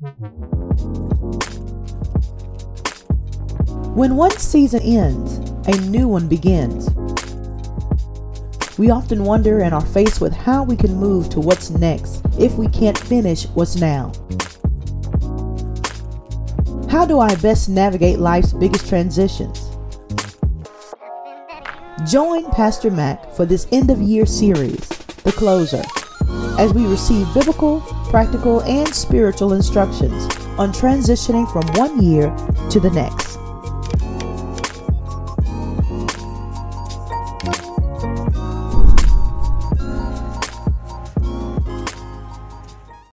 When one season ends, a new one begins. We often wonder and are faced with how we can move to what's next if we can't finish what's now. How do I best navigate life's biggest transitions? Join Pastor Mac for this end-of-year series, The Closer, as we receive biblical, practical, and spiritual instructions on transitioning from one year to the next.